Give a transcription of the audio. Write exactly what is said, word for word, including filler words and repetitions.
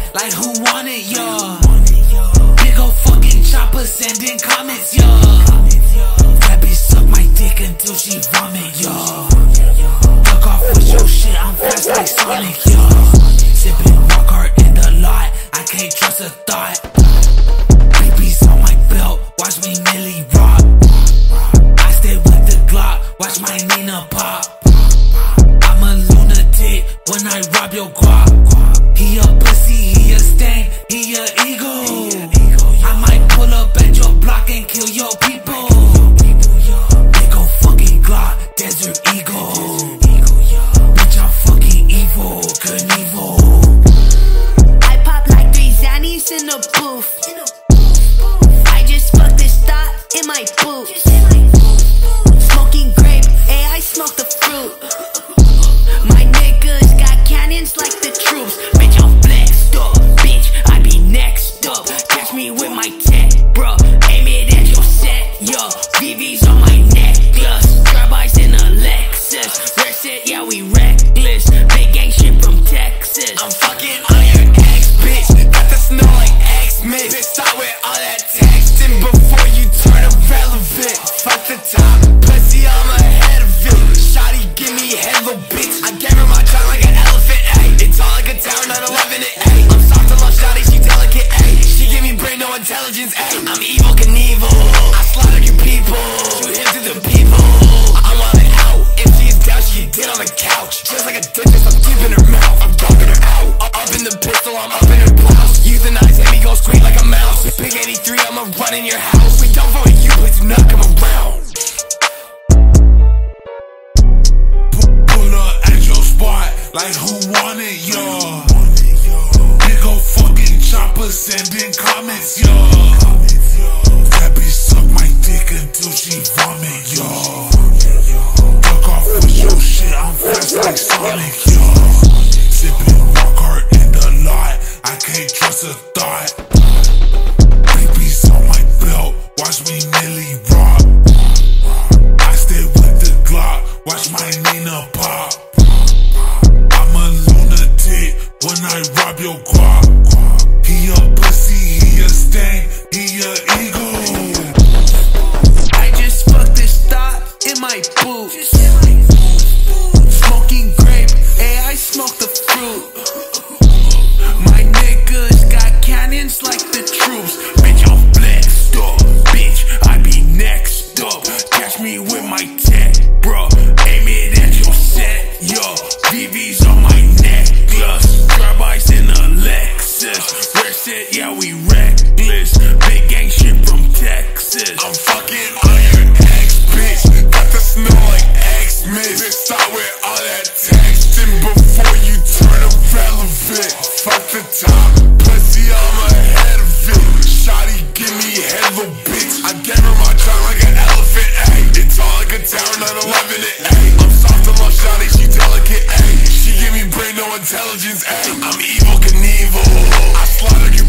like who want it, y'all? Big ol' fucking chopper sending comments, y'all. That bitch suck my dick until she vomit, y'all. Fuck off with your shit, I'm fast like Sonic, y'all. Sippin' rock hard in the lot, I can't trust a thought. Baby's on my belt, watch me nearly rock. I stay with the Glock, watch my Nina pop. I'm a lunatic when I rob your guap. He a pussy, he a stain, he a ego. I might pull up at your block and kill your people. Big ol' fucking Glock, Desert Eagle. Bitch, I'm fucking evil, Knievel. I pop like three Xannies in the booth. I just fucked this thought in my boot. Smoking grape, hey, I smoke the fruit. My niggas got cannons like the troops. Bitch, I'm flexed up, bitch, I be next up. Catch me with my tech, bro, aim it at your set, yo. V V's on my necklace, drive-bys in a Lexus. Rest it, yeah, we reckless. Big gang shit from Texas. I'm fucking on your ex, bitch. Got the smell like X-Men. Bitch, start with all that texting before you turn irrelevant. Fuck the top, pussy, I'm ahead of it. Shawty, give me head, little bitch. I gave her my time like an elephant, ayy. It's all like a tower, nine eleven at eight. I'm soft to love Shawty, she delicate, ayy. She give me brain, no intelligence, ayy. I'm evil Knievel, I slaughter you people. Shoot him to the people. I'm wildin' out. If she's down, she get dead on the couch. Just like a dentist, I'm deep in her mouth. I'm dogging her out. Up in the pistol, I'm up in her blouse. Euthanize him, he gon' squeak like a mouse. Big eighty-three, I'ma run in your house. We don't vote you, please do not come around. Pull up at your spot, like who want it, y'all? Big ol' fucking chopper sending comments, y'all. That bitch suck my dick until she vomit, y'all. Fuck off with your shit, I'm fast like Sonic, y'all. Sippin' rock hard in the lot, I can't trust a thought. Baby's on my belt, watch me nearly rock. I stay with the Glock, watch my Nina pop. I'm a lunatic when I rob your guap. He a pussy, he a stain, he a ego. I just fucked this thought in my boot. Smoking grape, hey, I smoke the fruit. My niggas got cannons like the troops. Bitch, I'm flexed up, bitch, I be next up. Catch me with my tech, bro, aim it at your set, yo. V V's on my necklace, drive-bys in a Lexus. Rest it, yeah, we reckless. Big gang shit from Texas. I'm fucking on your ex, bitch. Got the smell like X-Men. Bitch, start with all that texting before you turn irrelevant. Fuck the top, pussy, I'm ahead of it. Shawty, give me head, little bitch. I gave her my time like an elephant, ayy. It's all like a tower, nine eleven at eight. I'm soft to love Shawty, she delicate, ayy. She give me brain, no intelligence, ayy. I'm evil Knievel, I slaughter you